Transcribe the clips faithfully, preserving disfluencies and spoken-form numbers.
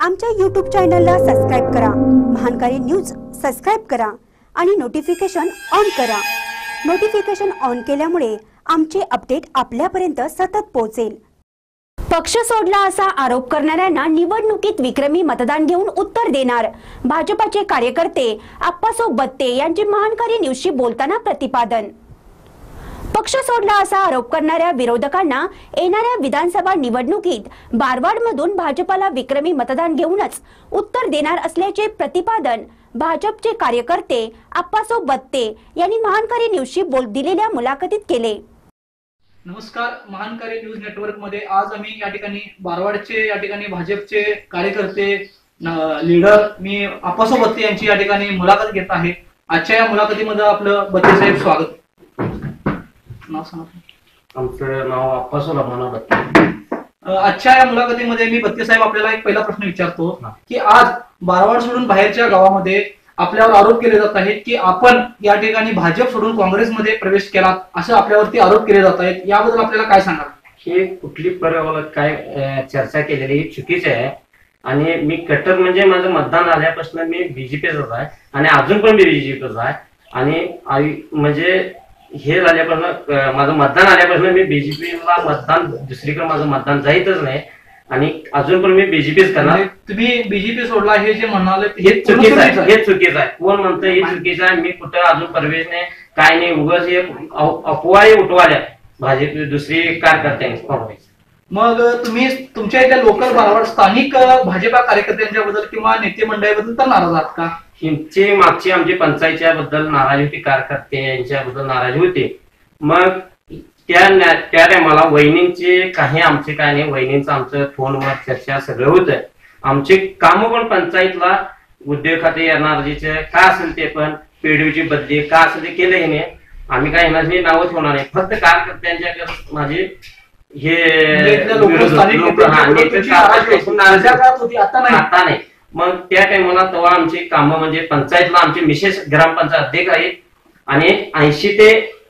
आमच्या यूट्यूब चॅनलला सबस्क्राइब करा, महानकारी न्यूज सबस्क्राइब करा आणि नोटिफिकेशन ऑन करा। नोटिफिकेशन ऑन केल्यामुळे आमचे अपडेट आपल्यापर्यंत सतत पोहोचेल। पक्ष सोडला असा आरोप करणाऱ्यांना निवडणुकीत विक्रमी मतदान घेऊन उत्तर देणार, भाजपाचे कार्यकर्ते आप्पासाहेब बत्ते यांचे महानकारी न्यूजशी बोलताना प्रतिपादन। पक्ष सोडला असा आरोप करणाऱ्या विरोधकांना येणाऱ्या विधानसभा निवडणुकीत बारवाडमधून भाजपाला विक्रमी मतदान घेऊनच उत्तर देणार असल्याचे प्रतिपादन भाजपचे कार्यकर्ते आप्पासाहेब बत्ते यांनी महानकारी न्यूजशी बोल दिलेल्या मुलाखतीत केले। नमस्कार, महानकारी न्यूज नेटवर्क मध्ये आज आम्ही या ठिकाणी बारवाडचे या ठिकाणी भाजपचे कार्यकर्ते लीडर मी आप्पासाहेब बत्ते यांची या ठिकाणी मुलाखत घेत आहे। आजच्या या मुलाखतीमध्ये आपलं बत्ते साहेब स्वागत। नाव सांगा। आमचं नाव आप्पासाहेब बत्ते। आजच्या या मुलाखतीमध्ये मी बत्ते साहेब आपल्याला एक पहिला प्रश्न विचारतो की आज बारवाड सोडून बाहेरच्या गावामध्ये आपल्यावर आरोप केले जात आहेत की आपण या ठिकाणी भाजप सोडून काँग्रेसमध्ये प्रवेश केला, असं आपल्यावरती आरोप केले जात आहेत। याबद्दल आपल्याला काय सांगाल? हे कुठली पर काय चर्चा केलेली ही चुकीची आहे आणि मी कट्टर म्हणजे माझं मतदान आल्यापासून मी बीजेपीचाच आहे आणि अजून पण मी बीजेपीच आहे आणि म्हणजे हे झाल्यापासून माझं मतदान आल्यापासून मी बीजेपीला मतदान दुसरीकडे माझं मतदान जाईतच नाही आणि अजून पण मी बीजेपीच करणार। तुम्ही बीजेपी सोडला हे जे म्हणाले हे चुकीचं आहे, हे चुकीचं आहे। कोण म्हणतं हे चुकीचं आहे? मी कुठं अजून प्रवेश नाही, काय नाही, उगाच हे अफवाही उठवाल्या भाजप दुसरी कार्यकर्त्यांनी काँग्रेस। मग तुम्ही तुमच्या इथल्या लोकल बारवाड स्थानिक भाजपा कार्यकर्त्यांच्याबद्दल किंवा नेते मंडळीबद्दल तर नाराज आहात का? हिंची मागची आमची पंचायतच्या बद्दल नाराजी होती, कार्यकर्ते यांच्याबद्दल नाराजी होती। मग त्या त्या टायमाला वहिनींचे काही आमचे काय नाही, वहिनींचं आमचं फोनवर चर्चा सगळं होतं। आमचे काम पण पंचायतला उद्योग खाते एनआरजीचे काय असेल ते पण पेडीची बदली काय असेल ते केलं नाही। आम्ही काय येणार नावच होणार नाही, फक्त कार्यकर्त्यांच्या माझे हे आता नाही। मग त्या टायमाला तेव्हा आमची कामं म्हणजे पंचायतला आमचे विशेष ग्रामपंचायत अध्यक्ष आहेत आणि ऐंशी ते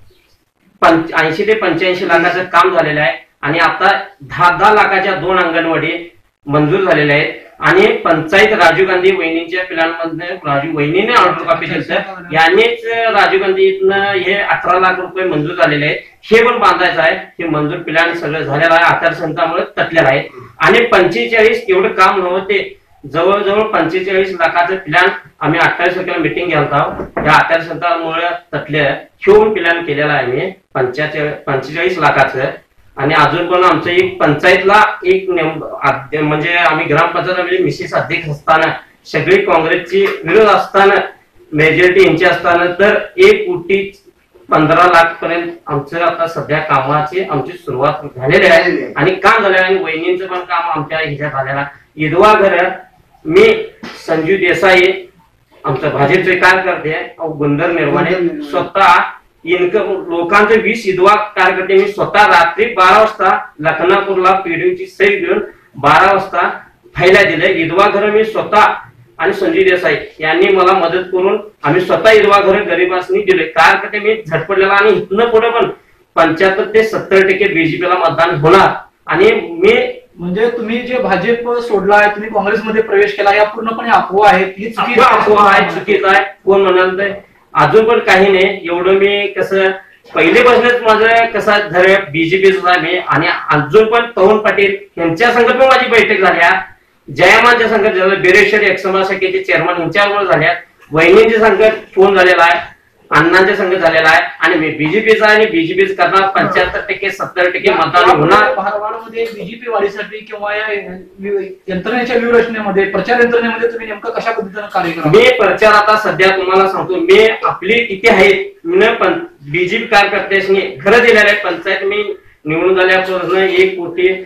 ऐंशी ते पंच्याऐंशी लाखाचं काम झालेलं आहे आणि आता दहा दहा लाखाच्या दोन अंगणवाडी मंजूर झालेल्या आहेत आणि पंचायत राजीव गांधी वहिनींच्या पिलांमध्ये राजीव वहिनीने ऑर्डर कॉपी दिलं, यांनीच राजीव गांधी इथनं हे अठरा लाख रुपये मंजूर झालेले आहेत। हे पण बांधायचं आहे, हे मंजूर पिलांनी सगळं झालेलं आहे, आचारसंहितामुळे तटलेलं आहे आणि पंचेचाळीस एवढं काम नव्हते, जवळजवळ पंचेचाळीस लाखाचं प्लॅन आम्ही अठ्ठावीस तारखेला मिटिंग घेतला होता। या आचारसंहितामुळे तटले ठेवून प्लॅन केलेला आहे मी पंचेचाळीस पंचेचाळीस लाखाचं आणि अजून पण आमचं एक पंचायतला एक म्हणजे आम्ही ग्रामपंचायत मिसेस अध्यक्ष असताना सगळी काँग्रेसची विरोध असताना मेजॉरिटी यांची असताना तर एक कोटी पंधरा लाख पर्यंत आमचं आता सध्या कामाची आमची सुरुवात झालेली आहे आणि काम झालेलं आहे। वहिनींचं पण काम आमच्या ह्याच्यात झालेला विधवा घर मी संजू देसाई आमचं भाजपचे कार्यकर्ते गुंदर निर्माणे स्वतः इन्कम लोकांचे वीस विधवा कार्यकर्ते मी स्वतः रात्री बारा वाजता लखनापूरला पीडीची सही घेऊन बारा वाजता फायला दिले। विधवा घर मी स्वतः आणि संजू देसाई यांनी मला मदत करून आम्ही स्वतः विधवा घर गरिबांनी दिले। कार्यकर्ते मी झटपडलेला आणि इथनं पुढे पण पंच्याहत्तर ते सत्तर टक्के बीजेपीला मतदान होणार आणि मी म्हणजे तुम्ही जे भाजप सोडला आहे, तुम्ही काँग्रेसमध्ये प्रवेश केला, या पूर्णपणे अफवा आहेत, ही अफवा आहे, चुकीचं आहे। कोण म्हणाल तर अजून पण काही नाही, एवढं मी कसं पहिलेपासूनच माझं कसं झालं बीजेपीच आहे मी आणि अजून पण पवन पाटील यांच्या संघ पण माझी बैठक झाल्या, जयमानच्या संघ झालं, बिरेश्वर एक्समा शाखेचे चेअरमन यांच्यावर झाल्या, वहिनींच्या संघ फोन झालेला आहे, अण्णांच्या संघ झालेला आहे आणि मी बीजेपीचा आणि बीजेपीच करणार पंच्याहत्तर टक्के सत्तर टक्के मतदान होणार। बारवाडमध्ये बीजेपी वाढीसाठी किंवा या यंत्रणेच्या व्यूहरचनेमध्ये प्रचार यंत्रणेमध्ये तुम्ही नेमकं कशा पद्धतीने कार्य करा? मी प्रचार आता सध्या तुम्हाला सांगतो, मी आपली किती आहेत मी बीजेपी कार्यकर्त्यांनी खरं दिलेलं आहे। पंचायत मी निवडून झाल्यापासून एक कोटी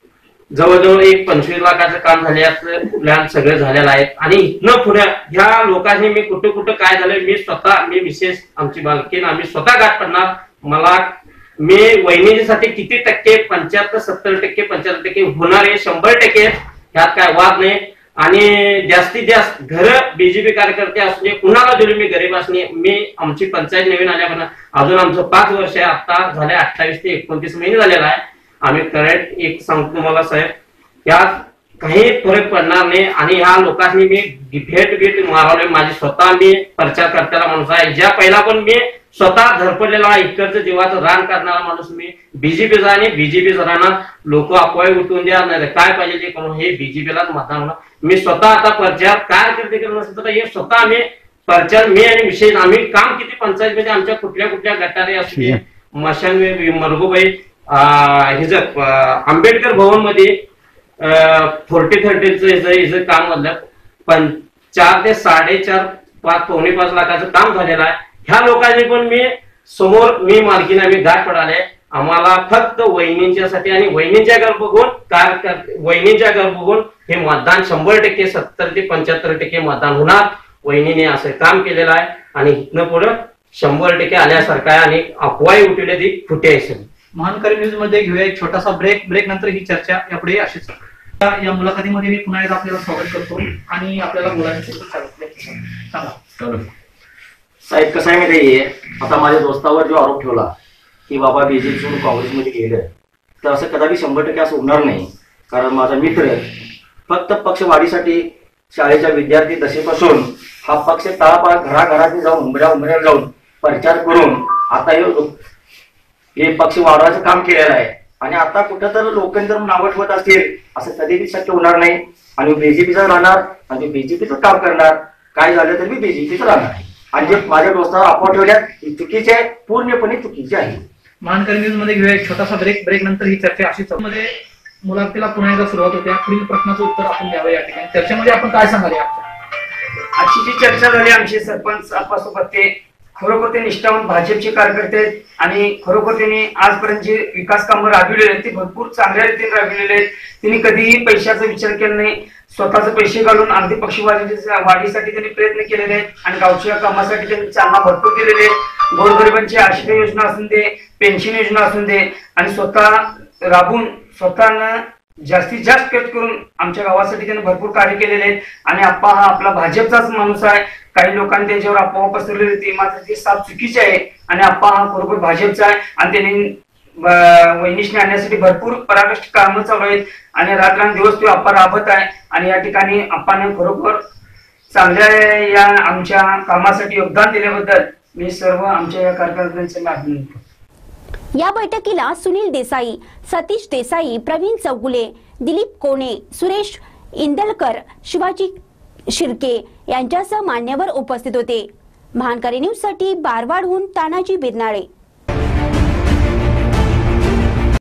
जवळजवळ एक पंचवीस लाखाचं काम झाल्याचं प्लॅन सगळं झालेलं आहे आणि इथनं पुढे ह्या लोकांनी मी कुठं कुठं काय झालं मी स्वतः मी विशेष आमची बालकीन आम्ही स्वतः गाठ पडणार। मला मी वहिनीसाठी किती टक्के पंच्याहत्तर सत्तर टक्के पंच्याहत्तर टक्के होणार आहे, शंभर टक्के ह्यात काय वाद नाही आणि जास्तीत जास्त घर बीजेपी कार्यकर्ते असू दे कुणाला दिली मी गरीब असणे। मी आमची पंचायत नवीन आल्यापासून अजून आमचं पाच वर्ष आहे, आता झाले अठ्ठावीस ते एकोणतीस महिने झालेला आहे। आम्ही करंट एक सांगतो तुम्हाला साहेब, या काही फरक पडणार नाही आणि ह्या लोकांनी मी भेट भेट मारवले. माझी स्वतः मी प्रचार करताना माणूस आहे. ज्या पहिला पण मी स्वतः धडपडलेला इकडचं जीवाचं रान करणारा माणूस मी बीजेपीचा आणि बीजेपी राहणार. लोक अफवाई उठवून द्या नाही काय पाहिजे ते करून हे बीजेपीलाच मतदान होणार. मी स्वतः आता प्रचार काय करते करत नसतं तर हे स्वतः आम्ही प्रचार मी आणि विशेष आम्ही काम किती पंचायत मध्ये आमच्या कुठल्या कुठल्या गटारे असू दे मशान मरगोबाई हे जर आंबेडकर भवन मध्ये फोर्टी थर्टीचं काम मधलं पण चार ते साडेचार पाच पावणे पाच लाखाचं काम झालेलं आहे. ह्या लोकांनी पण मी समोर मी मालकीने आम्ही गाठ पडाले. आम्हाला फक्त वहिनींच्यासाठी आणि वहिनींच्या घर बघून काय वहिनींच्या घर बघून हे मतदान शंभर टक्के सत्तर ते पंच्याहत्तर टक्के मतदान होणार. वहिनीने असं काम केलेलं आहे आणि इथनं पुढं शंभर टक्के आल्यासारखं आहे आणि अफवाई उठवल्या ती खोटी आहे. महानकारी न्यूज मध्ये घेऊया एक छोटासा ब्रेक. ब्रेक नंतर ही चर्चा यापुढे अशीच. या मुलाखतीमध्ये मी पुन्हा एकदा आपल्याला स्वागत करतो आणि आपल्याला बोलायचं सांगा साहेब. कसं आहे माहिती आहे, आता माझ्या दोस्तावर जो आरोप ठेवला की बाबा बीजेपीतून काँग्रेसमध्ये गेलं तर असं कदापि शंभर टक्के असं होणार नाही. कारण माझा मित्र फक्त पक्षवाढीसाठी शाळेच्या विद्यार्थी दशेपासून हा पक्ष तळापार घराघरात जाऊन उमऱ्या उमऱ्यावर जाऊन प्रचार करून आता हे पक्ष वाढवायचं काम केलेलं आहे. आणि आता कुठं तर लोकांनी जर नावं ठेवत असतील असं कधीही शक्य होणार नाही. आणि बीजेपीचा राहणार आणि बीजेपीचं काम करणार. काय झालं तर मी बीजेपीचं राहणार. आणि जे माझ्या दोस्तावर अफवा ठेवल्यात चुकीचे आहे, पूर्णपणे चुकीचे आहे. महानकारी न्यूज मध्ये घेऊया एक छोटासा ब्रेक. ब्रेक नंतर ही चर्चा अशीच मध्ये मुलाखतीला पुन्हा एकदा सुरुवात होते. पुढील प्रश्नाचं उत्तर आपण द्यावं या ठिकाणी. चर्चेमध्ये आपण काय सांगाल? आजची जी चर्चा झाली आमची सरपंच आप्पासोबत ते खरोखर ते निष्ठावंत भाजपचे कार्यकर्ते आणि खरोखर त्यांनी आजपर्यंत जे विकास कामं राबविलेले आहेत ते भरपूर चांगल्या रीतीने राबविलेले आहेत. त्यांनी कधीही पैशाचा विचार केला नाही. स्वतःचे पैसे घालून अगदी पक्षवाढीच्या वाढीसाठी त्यांनी प्रयत्न केलेले आहेत आणि गावच्या कामासाठी त्यांनी चालना भरपूर केलेली आहे. गोरगरिबांची आश्रय योजना असून दे, पेन्शन योजना असून दे आणि स्वतः राबून स्वतःनं जास्तीत जास्त खर्च करून आमच्या गावासाठी त्यांनी भरपूर कार्य केलेले आहेत. आणि आप्पा हा आपला भाजपचाच माणूस आहे. काही लोकांनी त्यांच्यावर अफवा पसरवलेली होती मात्र ती साफ चुकीची आहे. आणि आप्पा हा खरोखर भाजपचा आहे आणि त्यांनी वहिनीशने आणण्यासाठी भरपूर पराकष्ट कामं चालू आहेत आणि रात्रंदिवस तो आप्पा राबत आहे. आणि या ठिकाणी आप्पाने खरोखर चांगल्या या आमच्या कामासाठी योगदान दिल्याबद्दल मी सर्व आमच्या या कार्यकर्त्यांचे अभिनंदन करतो. या बैठकीला सुनील देसाई, सतीश देसाई, प्रवीण चौगुले, दिलीप कोणे, सुरेश इंदलकर, शिवाजी शिर्के यांच्यासह मान्यवर उपस्थित होते. महानकारी न्यूज साठी बारवाडहून तानाजी बिरनाळे.